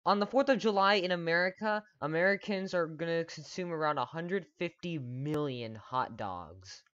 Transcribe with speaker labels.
Speaker 1: On the 4th of July in America, Americans are gonna consume around 150 million hot dogs.